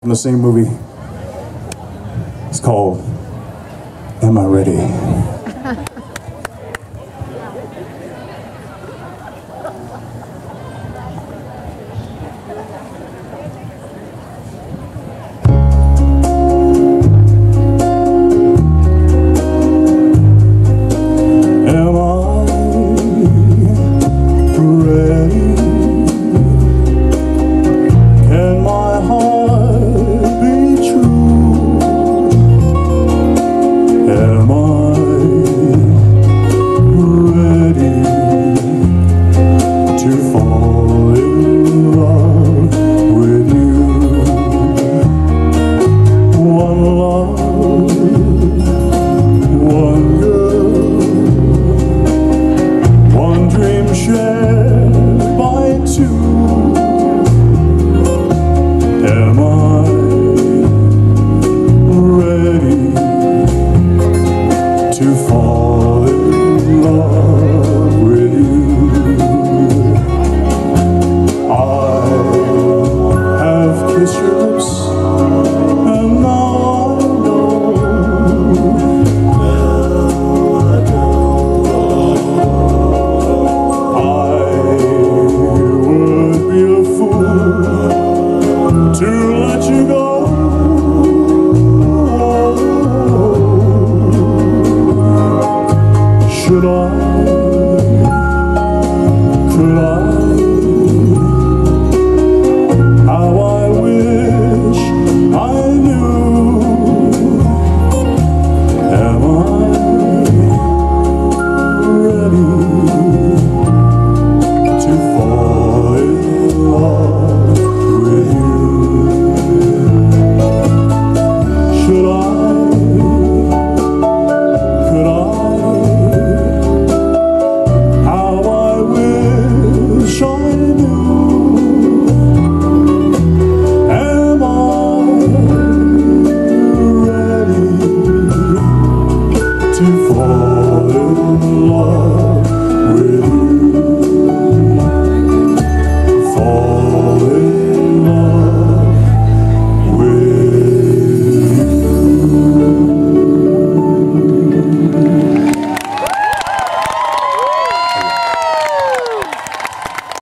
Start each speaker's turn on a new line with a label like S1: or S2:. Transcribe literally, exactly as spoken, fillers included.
S1: from the same movie. It's called Am I Ready? Should I, could I, how I wish I knew. Am I ready to fall in love with you? Should I? To fall in love with you.